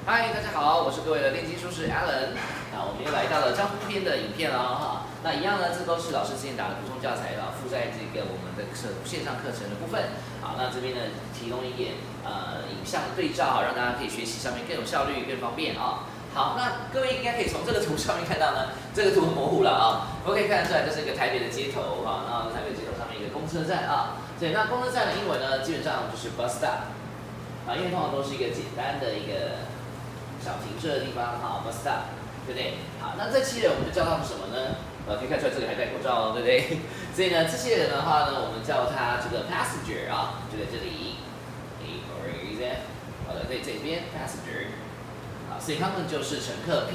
嗨，大家好，我是各位的炼金术士 Alan。那我们又来到了江湖篇的影片了哈。那一样呢，这都是老师之前打的补充教材了，附在这个我们的线上课程的部分。好，那这边呢提供一点影像的对照，让大家可以学习上面更有效率、更方便啊。好，那各位应该可以从这个图上面看到呢，这个图很模糊了啊，我们可以看得出来，这是一个台北的街头啊，然后台北街头上面一个公车站啊。对，那公车站的英文呢，基本上就是 bus stop 啊，因为通常都是一个简单的一个小停车的地方，好 bus stop， 对不对？好，那这期人我们就叫他们什么呢？可以看出来这里还戴口罩哦，对不对？所以呢，这些人的话呢，我们叫他这个 passenger 啊，就在这里，好的，在这边 passenger。所以他们就是乘客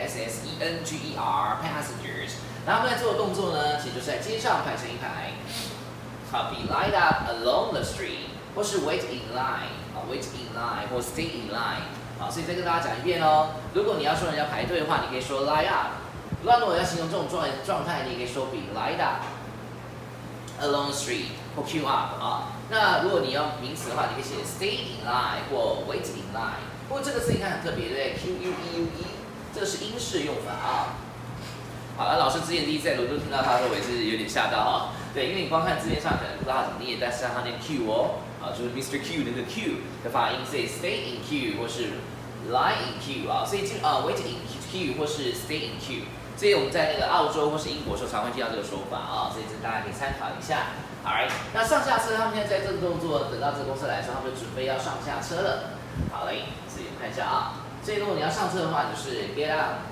passengers， 然后他们在做的动作呢，其实就是在街上排成一排，好 be lined up along the street， 或是 wait in line， wait in line 或 stay in line， 好，所以再跟大家讲一遍哦。如果你要说人家排队的话，你可以说 line up， 那如果要形容这种状态，你也可以说 be lined up along the street 或 queue up 啊。那如果你要名词的话，你可以写 stay in line 或 wait in line。不过这个字你看很特别，对不对 ？Q-U-E-U-E， 这个是英式用法啊。好了，老师之前第一次在伦敦听到它的时候，我也是有点吓到哈。对，因为你光看字面上可能不知道它怎么念，但是它念 Q 哦，啊，就是 Mr. Q 那个 Q 的发音，所以 stay in Q 或是 lie in Q 啊，所以wait in Q 或是 stay in Q， 所以我们在那个澳洲或是英国的时候常会听到这个说法啊，所以这大家可以参考一下。Alright， 那上下车，他们现在在这个动作，等到这个公司来的时候，他们就准备要上下车了。好嘞，自己看一下啊。所以如果你要上车的话，就是 get on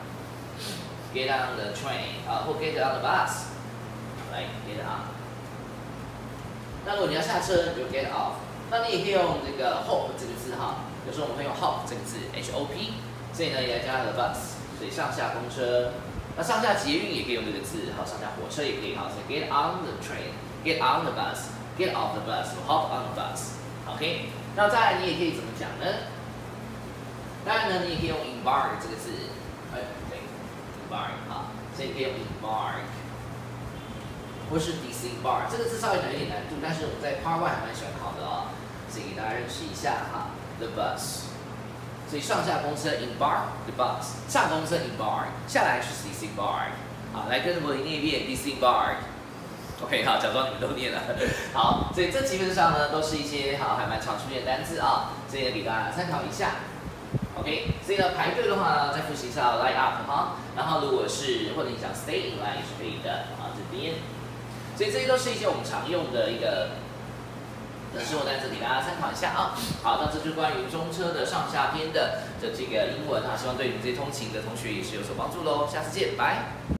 the train 啊，或 get on the bus， 来 get on。那如果你要下车，就 get off。那你也可以用这个 hop 这个字哈，有时候我们会用 hop 这个字 ，H-O-P， 所以呢也来加了 bus， 所以上下公车。那上下捷运也可以用这个字，好，上下火车也可以好，所以 get on the train，get on the bus，get off the bus，hop on the bus。OK， 那再来你也可以怎么讲呢？当然呢，你也可以用 embark 这个字，对 ，embark 啊，所以你可以用 embark， 或是 disembark， 这个字稍微有点难度，但是我在 Part 1还蛮喜欢考的哦，所以给大家认识一下哈 ，the bus， 所以上下公车 embark the bus， 上公车 embark， 下来是 disembark， 好，来跟我念一遍 disembark。OK， 好，假装你们都念了。好，所以这基本上呢都是一些好还蛮常出现的单字啊，所以呢给大家参考一下。OK， 所以呢排队的话呢，再复习一下 line up 哈，然后如果是或者你想 stay in line 也是可以的啊这边。所以这些都是一些我们常用的一个生活单词，给大家参考一下啊。好，那这就是关于中车的上下篇的这个英文啊，希望对你们这些通勤的同学也是有所帮助喽。下次见，拜。